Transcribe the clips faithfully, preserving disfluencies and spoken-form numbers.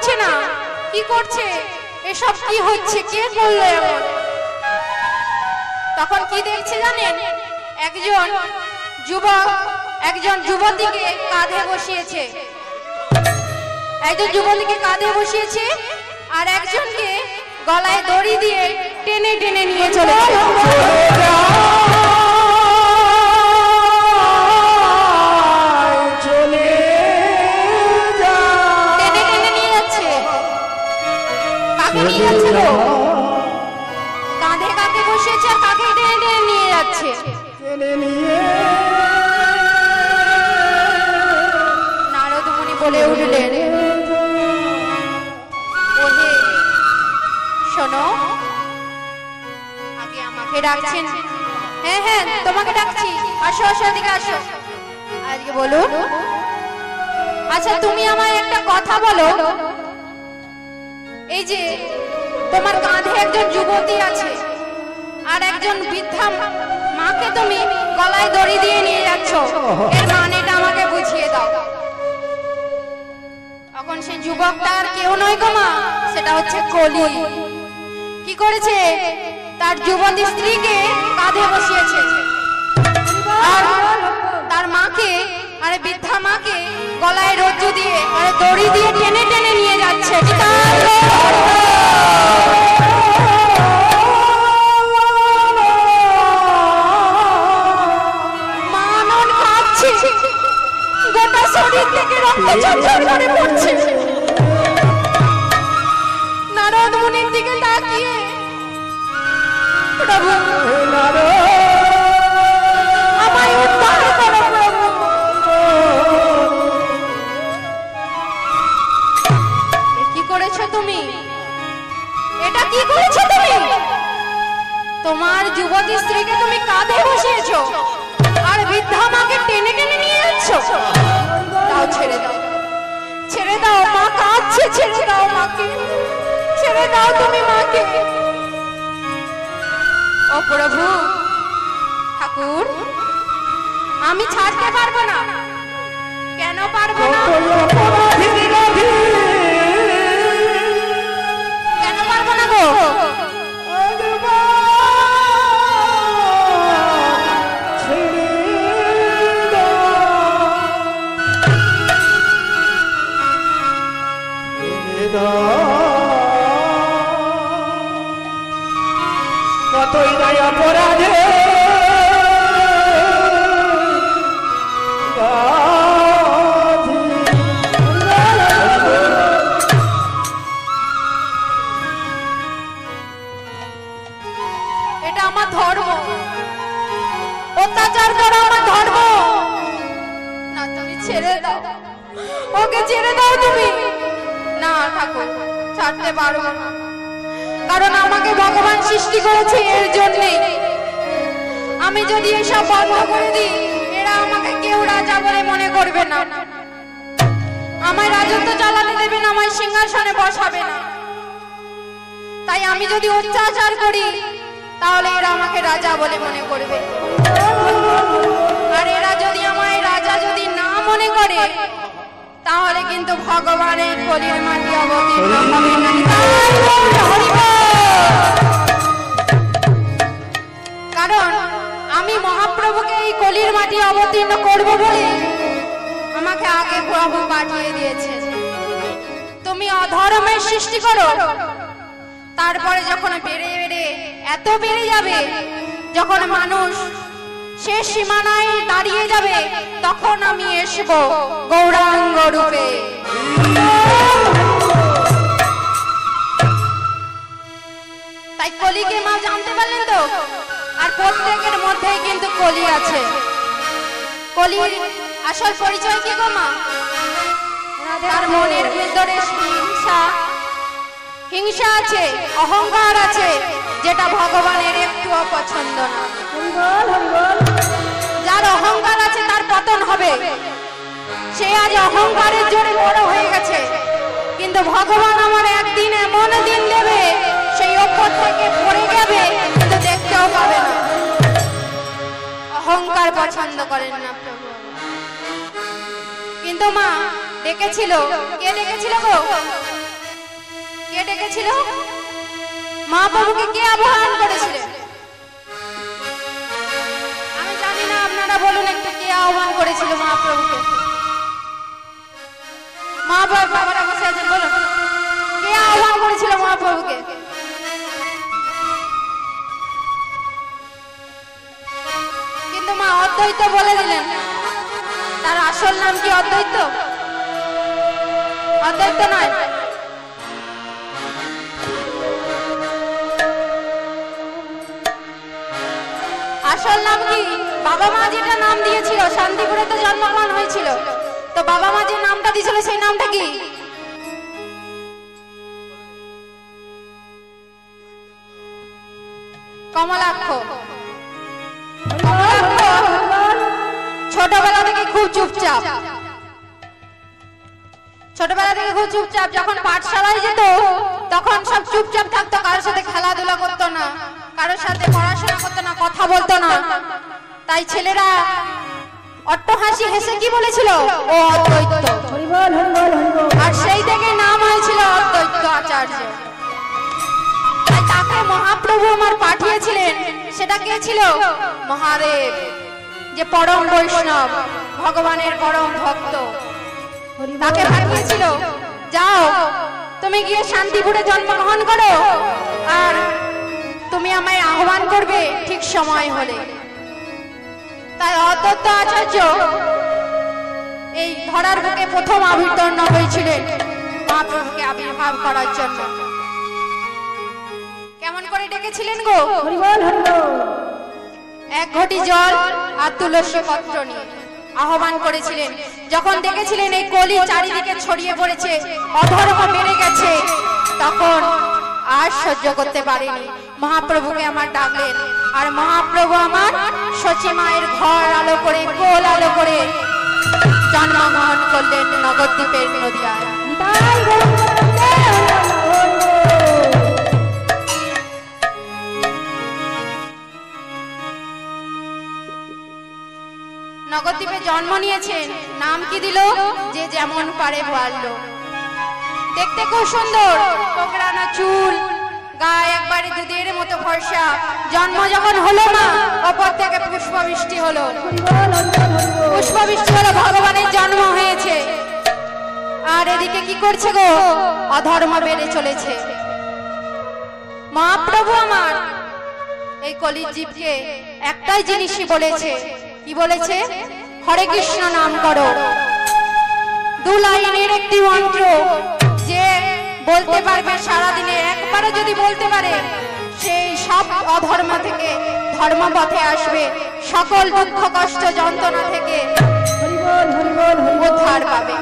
পারছে না কি করছে, এসব কি হচ্ছে, কে করলো এমন? তখন কি দেখছে জানেন, একজন যুবক একজন যুবতীকে কাঁধে বসিয়েছে, একজন যুবতীকে কাঁধে বসিয়েছে আর একজনকে গলায় দড়ি দিয়ে টেনে টেনে নিয়ে চলেছে। টেনে টেনে নিয়ে যাচ্ছে, কাকে নিয়ে যাচ্ছে গো? কাঁধে কাকে বসিয়েছে আর কাকে টেনে টেনে নিয়ে যাচ্ছে? নারদ মুনি বলে উঠলেন, ওহে শোনো, আগে আমাকে ডাকছেন? হ্যাঁ হ্যাঁ তোমাকে ডাকছি, আসো আসো এদিকে আসো। আজকে বলুন, আচ্ছা তুমি আমায় একটা কথা বলো, এই যে তোমার কাঁধে একজন যুবতী আছে আর একজন বৃদ্ধা মাকে তুমি গলায় দড়ি দিয়ে নিয়ে যাচ্ছ, এর মানেটা আমাকে বুঝিয়ে দাও। তখন সেই যুবকটা আর কেউ নয় গো মা, সেটা হচ্ছে কলি। কি করেছে, তার যুবতী স্ত্রীকে কাঁধে বসিয়েছে আর তার মাকে, আরে বৃদ্ধা মাকে গলায় রজ্জু দিয়ে আরে দড়ি দিয়ে টেনে টেনে নিয়ে যাচ্ছে। মানন কাঁপছে, গোটা শরীর থেকে রক্ত ঝরঝর করে পড়ছে। নারদ মুনির দিকে তাকিয়ে, প্রভু আমায় উদ্ধার করো প্রভু। কি করেছো তুমি, এটা কি করেছো তুমি? তোমার যুবতী স্ত্রীকে তুমি কাঁধে বসিয়েছো আর বৃদ্ধা মাকে টেনে টেনে নিয়ে যাচ্ছ। দাও, ছেড়ে দাও, ছেড়ে দাও, মা কাঁদছে, ছেড়ে দাও মাকে, ছেড়ে দাও তুমি মাকে। ও প্রভু, ঠাকুর আমি ছাড়তে পারবো না। কেন পারবো না? কেন পারবো না গো? কতই নাই অপরাধে এটা আমার ধর্ম, অত্যাচার করা আমার ধর্ম না। তুমি ছেড়ে দাও, ওকে ছেড়ে দাও তুমি। না ঠাকুর, ছাড়তে পারবো না, কারণ আমাকে ভগবান সৃষ্টি করেছে এর জন্যই। আমি যদি এসব বন্ধ করে দিই, এরা আমাকে কেউ রাজা বলে মনে করবে না, আমায় রাজত্ব চালাতে দেবে না, আমায় সিংহাসনে বসাবে না। তাই আমি যদি অত্যাচার করি তাহলে এরা আমাকে রাজা বলে মনে করবে, আর এরা যদি আমায় রাজা যদি না মনে করে তাহলে কিন্তু ভগবানের কলির মাটি অবতীর্ণ হবে না। কারণ আমি মহাপ্রভুকে এই কলির মাটি অবতীর্ণ করব বলে আমাকে আগে প্রভু পাঠিয়ে দিয়েছে। তুমি অধর্মের সৃষ্টি করো, তারপরে যখন বেড়ে বেড়ে এত বেড়ে যাবে, যখন মানুষ শেষ সীমানায় দাঁড়িয়ে যাবে, তখন আমি এসব গৌরাঙ্গ রূপে। তাই কলিকে মা জানতে পারলেন তো, আর প্রত্যেকের মধ্যেই কিন্তু কলি আছে। কলির আসল পরিচয় কি গো মা? তার মনের ভিতরে হিংসা হিংসা আছে, অহংকার আছে, যেটা ভগবানের একটু অপছন্দ না। যার অহংকার আছে তার পতন হবে। সে আজ অহংকারের জোরে বড় হয়ে গেছে, কিন্তু ভগবান আমার একদিন এমন দিন দেবে সেই ওপর থেকে পড়ে যাবে, কিন্তু দেখতেও পাবে না। অহংকার পছন্দ করেন না প্রভু। কিন্তু মা ডেকেছিল, কে ডেকেছিল গো? কে ডেকেছিল? মহাপ্রভুকে কে আহ্বান করেছিলেন? আমি জানি না, আপনারা বলুন একটু, কে আহ্বান করেছিল মহাপ্রভুকে? মহাপ্রভু বাবারা বসে আছেন, বলুন কে আহ্বান করেছিল মহাপ্রভুকে? কিন্তু মা অদ্বৈত বলে দিলেন। তার আসল নাম কি অদ্বৈত? অদ্বৈত নয়। আসল নাম কি? বাবা মা যেটা নাম দিয়েছিল, শান্তিপুরে তো জন্মগ্রহণ হয়েছিল, তো বাবা মা যে নামটা দিয়েছিল সেই নামটা কি? কমলাক্ষ। কমলাক্ষ ছোটবেলা থেকে খুব চুপচাপ, ছোটবেলা থেকে খুব চুপচাপ। যখন পাঠশালায় যেত তখন সব চুপচাপ থাকতো, কারোর সাথে খেলাধুলা করতো না, কারোর সাথে পড়াশোনা করতো না, কথা বলতো না। তাই ছেলেরা অট্টহাসি হেসে কি বলেছিল? ও অদ্বৈত। আর সেই থেকে নাম হয়েছিল অদ্বৈত আচার্য। তাই তাকে মহাপ্রভু আমার পাঠিয়েছিলেন। সেটা কে ছিল? মহাদেব, যে পরম বৈষ্ণব, ভগবানের পরম ভক্ত, তাকে পাঠিয়েছিল, যাও তুমি গিয়ে শান্তিপুরে জন্মগ্রহণ করো, আর তুমি আমায় আহ্বান করবে ঠিক সময় হলে। তাই অদ্বৈত আচার্য এই ধরার বুকে প্রথম আবির্ভাব হয়েছিলেন মহাপ্রভুকে আবির্ভাব করার জন্য। কেমন করে ডেকেছিলেন গো? এক ঘটি জল আর তুলসী পত্র নিয়ে আহ্বান করেছিলেন। যখন দেখেছিলেন এই কলি চারিদিকে ছড়িয়ে পড়েছে, অধর্ম বেড়ে গেছে, তখন আর সহ্য করতে পারেনি, মহাপ্রভুকে আমার ডাকলেন। আর মহাপ্রভু আমার সচি মায়ের ঘর আলো করে, কোল আলো করে জন্মগ্রহণ করলেন নগরদ্বীপের নদিয়ায়। নগরদ্বীপে জন্ম নিয়েছেন, নাম কি দিল? যে যেমন পারে বলল। দেখতে খুব সুন্দর, কোকড়ানো চুল, গায়ে একবারে দুধের মতো ফর্সা। জন্ম যখন হলো না, অপর থেকে পুষ্প বৃষ্টি হলো, পুষ্প বৃষ্টি হলো, ভগবানের জন্ম হয়েছে। আর এদিকে কি করছে গো? অধর্ম বেড়ে চলেছে। মহাপ্রভু আমার এই কলির জীবকে একটাই জিনিসই বলেছে। কি বলেছে? হরে কৃষ্ণ নাম করো। দু লাইনের একটি মন্ত্র, যে বলতে পারবে সারাদিনে একবারও যদি বলতে পারে, সেই সব অধর্ম থেকে ধর্মপথে আসবে, সকল দুঃখ কষ্ট যন্ত্রণা থেকে উদ্ধার পাবে।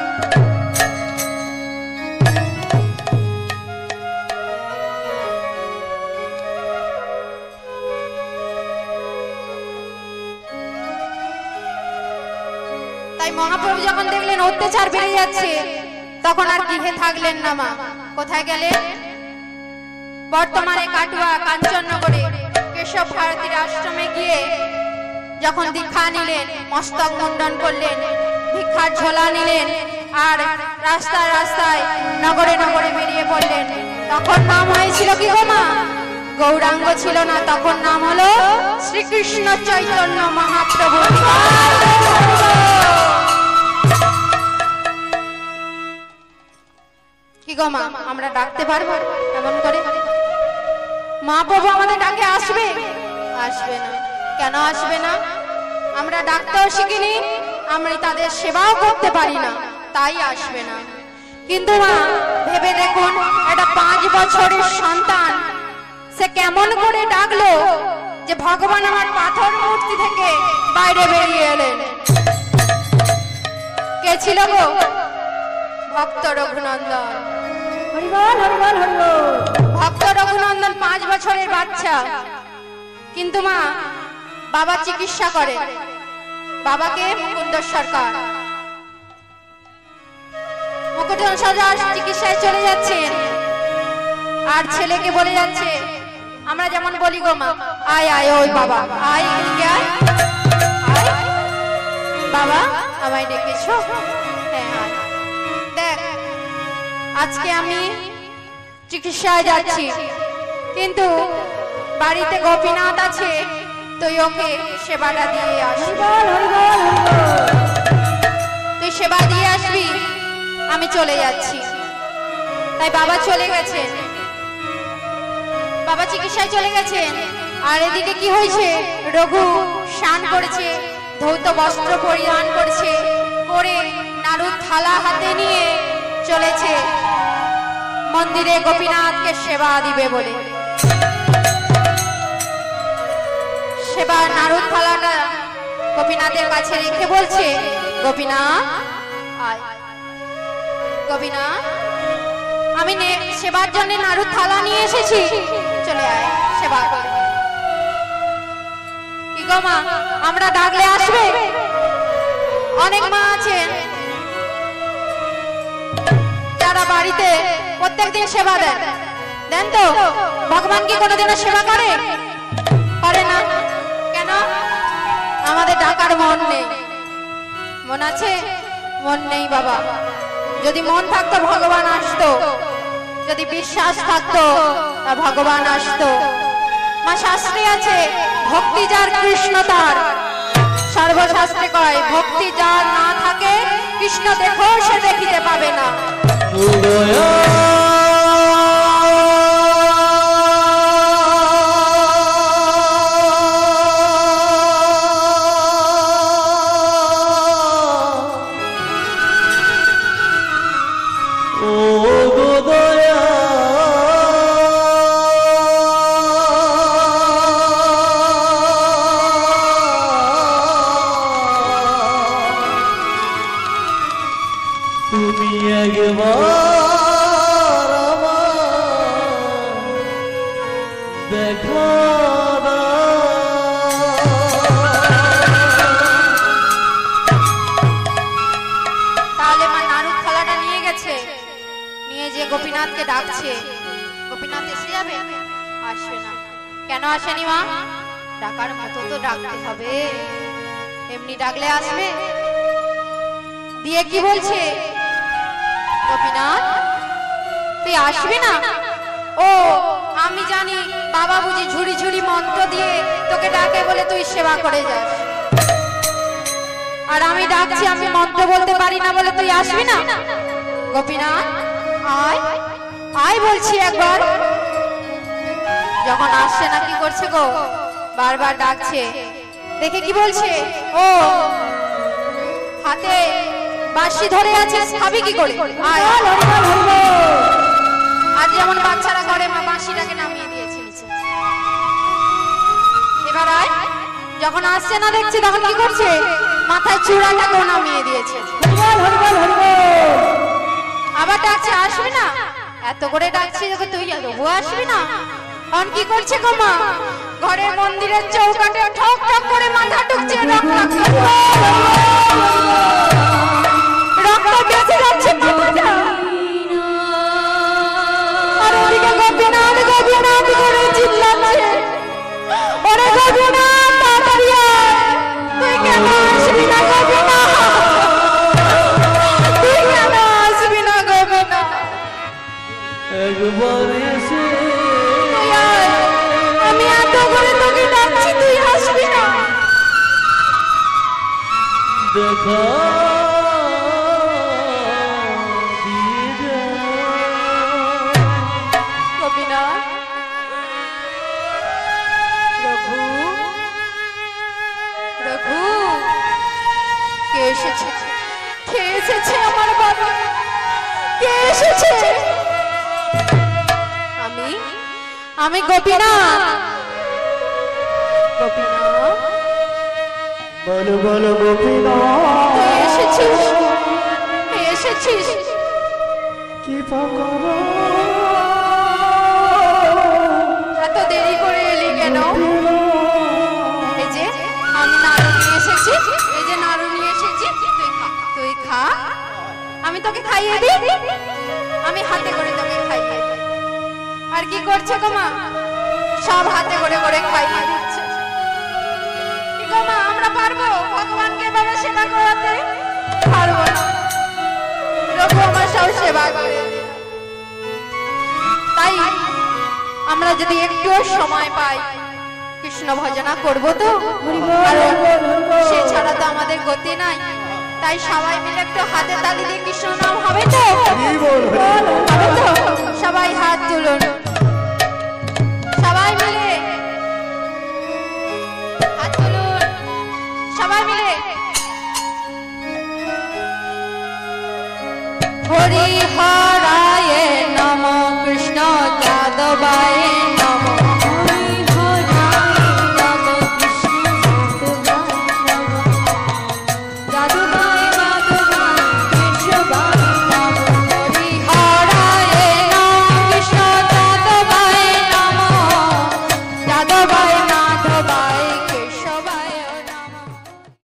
তাই মহাপ্রভু যখন দেখলেন অত্যাচার বেড়ে যাচ্ছে, তখন আর গৃহে থাকলেন না মা। কোথায় গেলেন? বর্তমানে কাটুয়া কাঞ্চননগরে কেশব ভারতীর আশ্রমে গিয়ে যখন দীক্ষা নিলেন, মস্তক মুন্ডন করলেন, ভিক্ষার ঝোলা নিলেন, আর রাস্তায় রাস্তায় নগরে নগরে বেরিয়ে পড়লেন। তখন নাম হয়েছিল কি গো মা? গৌরাঙ্গ ছিল না, তখন নাম হলো শ্রীকৃষ্ণ চৈতন্য মহাপ্রভু। কি গো মা, আমরা ডাকতে পারবো এমন করে? মহাপ্রভু আমাদের ডাকে আসবে? আসবে না। কেন আসবে না? আমরা ডাকতেও শিখিনি, আমরা তাদের সেবাও করতে পারি না, তাই আসবে না। কিন্তু মা ভেবে দেখুন, একটা পাঁচ বছরের সন্তান সে কেমন করে ডাকলো যে ভগবান আমার পাথর মূর্তি থেকে বাইরে বেরিয়ে এলেন। কে ছিল গো? ভক্ত রঘুনন্দন। ভক্ত রঘুনন্দন পাঁচ বছরের বাচ্চা। কিন্তু মা বাবা চিকিৎসা করে, বাবাকে মুকুন্দ সরকার, মুকুন্দ সরকার চিকিৎসায় চলে যাচ্ছেন, আর ছেলেকে বলে যাচ্ছে, আমরা যেমন বলি গো মা, আয় আয় ওই বাবা, আয় এদিকে আয়, আয় বাবা, আমায় ডেকেছো? হ্যাঁ আয়। দেখ আজকে আমি চিকিৎসায় যাচ্ছি, কিন্তু বাড়িতে গোপীনাথ আছে, তুই ওকে সেবাটা দিয়ে আসবি। তুই সেবা দিয়ে আসবি, আমি চলে যাচ্ছি। তাই বাবা চলে গেছে, বাবা চিকিৎসায় চলে গেছেন। আর এদিকে কি হয়েছে, রঘু স্নান করেছে, ধৌত বস্ত্র পরিধান করেছে, করে নাড়ুর থালা হাতে নিয়ে চলেছে মন্দিরে গোপীনাথকে সেবা দিবে বলে। সেবা নাড়ুর থালাটা গোপীনাথের কাছে রেখে বলছে, গোপীনাথ আয়, গোপীনাথ আমি সেবার জন্য নাড়ুর থালা নিয়ে এসেছি, চলে আয় সেবা করবি। কি গো মা, আমরা ডাকলে আসবে? অনেক মা আছেন যারা বাড়িতে প্রত্যেকদিন সেবা দেন, দেন তো? ভগবান কি কোনোদিনও সেবা করে? করে না কেন? আমাদের ডাকার মন নেই। মন আছে? মন নেই বাবা। যদি মন থাকতো ভগবান আসতো, যদি বিশ্বাস থাকতো তা ভগবান আসতো। মা শাস্ত্রে আছে, ভক্তি যার কৃষ্ণ তার। সর্বশাস্ত্রে কয়, ভক্তি যার না থাকে কৃষ্ণ দেখো সে দেখিতে পাবে না। গোপীনাথকে ডাকছে, গোপীনাথ এসে যাবে? আসবে না কেন? আসেনি মা? ডাকার মতো তো ডাকতে হবে, এমনি ডাকলে আসবে? দিয়ে কি বলছে, গোপীনাথ তুই আসবি না? ও আমি জানি, বাবা বুঝি ঝুড়ি ঝুড়ি মন্ত্র দিয়ে তোকে ডাকে বলে তুই সেবা করে যাস। আর আমি ডাকছি, আমি মন্ত্র বলতে পারি না বলে তুই আসবি না? গোপীনাথ আয় আয় বলছি একবার। যখন আসছে না কি করছে গো, বারবার ডাকছে, দেখে কি বলছে, ও হাতে বাঁশি ধরে আছে, খাবি কি করে? আয়। আর যেমন বাচ্চারা করে, মা বাঁশিটাকে নামিয়ে দিয়েছে নিচে। এবার আয়। যখন আসছে না দেখছে, তখন কি করছে, মাথায় চূড়াটাকেও নামিয়ে দিয়েছে। আবার ডাকছে, আসবি না? এত করে ডাকছি যখন তুই তবু আসবি না? অন কি করছে গো মা, ঘরের মন্দিরের চৌকাটে ঠক ঠক করে মাথা ঢুকছে, রক্ত রক্ত বেঁচে যাচ্ছে মাথাটা। আর ওদিকে গোপীনাথ গোপীনাথ করে চিল্লাচ্ছে, ওরে গোপীনাথ তাড়াতাড়ি আয়, তুই কেন আসবি না গোপীনাথ? আমি এত করে তোকে ডাকছি, তুই আসবি না? দেখা গোপীনাথ, রঘু রঘু কে এসেছে? কে এসেছে আমার বাবা? কে এসেছে? আমি আমি গোপীনাথ। গোপীনাথ বলো বলো গোপীনাথ, তুই এসেছিস? এসেছিস কি পাকড়ো, এত দেরি করে এলি কেন? এই যে আমি নাড়ু নিয়ে এসেছি, এই যে নাড়ু নিয়ে এসেছি, তুই খা, তুই খা, আমি তোকে খাইয়ে দিই, আমি হাতে করে তোকে খাইয়ে। আর কি করছে গো মা, সব হাতে করে করে খাইয়ে দিচ্ছে। কি গো মা, আমরা পারবো ভগবানকে বাবা সেবা করাতে? পারবো না। রঘু আমার সব সেবা করে, তাই আমরা যদি একটু সময় পাই কৃষ্ণ ভজনা করব তো, কারণ সে ছাড়া তো আমাদের গতি নাই। তাই সবাই মিলে একটু হাতে তালি দিয়ে কৃষ্ণ নাম হবে তো? হবে তো? সবাই হাত তুলুন, সবাই মিলে হাত তুলুন, সবাই মিলে। হরি হরায় নম কৃষ্ণ যাদবায়